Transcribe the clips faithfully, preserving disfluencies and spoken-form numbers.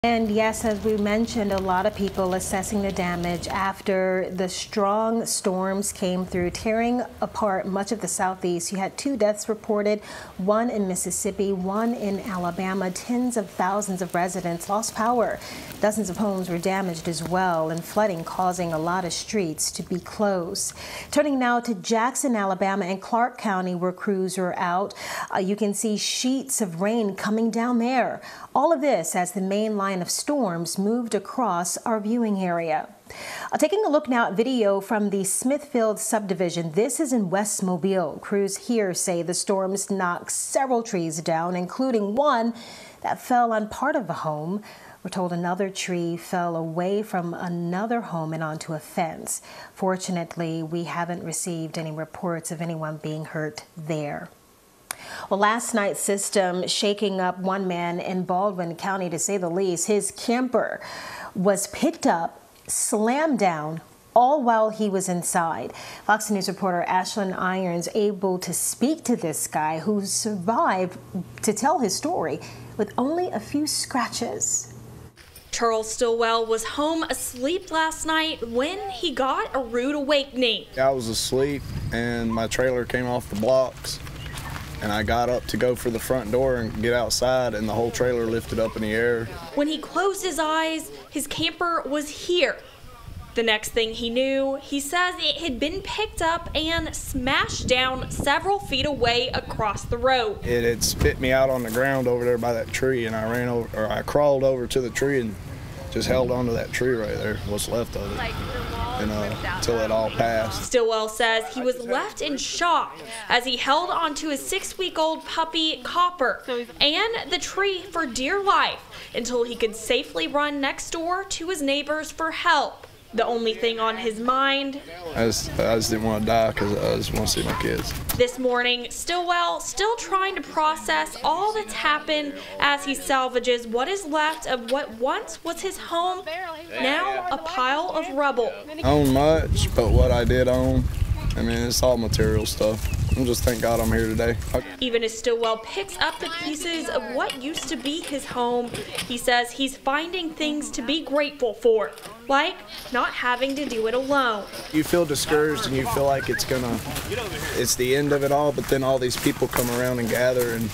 And yes, as we mentioned, a lot of people assessing the damage after the strong storms came through, tearing apart much of the southeast. You had two deaths reported, one in Mississippi, one in Alabama. Tens of thousands of residents lost power. Dozens of homes were damaged as well, and flooding causing a lot of streets to be closed. Turning now to Jackson, Alabama and Clark County, where crews are out. Uh, you can see sheets of rain coming down there. All of this as the main line of storms moved across our viewing area. Uh, taking a look now at video from the Smithfield subdivision. This is in West Mobile. Crews here say the storms knocked several trees down, including one that fell on part of a home. We're told another tree fell away from another home and onto a fence. Fortunately, we haven't received any reports of anyone being hurt there. Well, last night's system shaking up one man in Baldwin County, to say the least. His camper was picked up, slammed down, all while he was inside. Fox News reporter Ashlyn Irons able to speak to this guy who survived to tell his story with only a few scratches. Charles Stillwell was home asleep last night when he got a rude awakening. I was asleep and my trailer came off the blocks. And I got up to go for the front door and get outside, and the whole trailer lifted up in the air. When he closed his eyes, his camper was here. The next thing he knew, he says it had been picked up and smashed down several feet away across the road. It had spit me out on the ground over there by that tree, and I ran over, or I crawled over to the tree and just held onto that tree right there, what's left of it, and uh, until it all passed. Stillwell says he was left in shock as he held onto his six-week-old puppy, Copper, and the tree for dear life until he could safely run next door to his neighbors for help. The only thing on his mind, I just, I just didn't want to die because I just want to see my kids. This morning, Stillwell still trying to process all that's happened as he salvages what is left of what once was his home, now a pile of rubble. I own much, but what I did own, I mean, it's all material stuff. I'm just thank God I'm here today. Even as Stillwell picks up the pieces of what used to be his home, he says he's finding things to be grateful for, like not having to do it alone. You feel discouraged and you feel like it's gonna, it's the end of it all, but then all these people come around and gather, and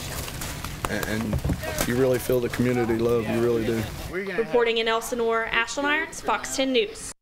and you really feel the community love, you really do. Reporting in Elsinore, Ashlyn Irons, Fox ten News.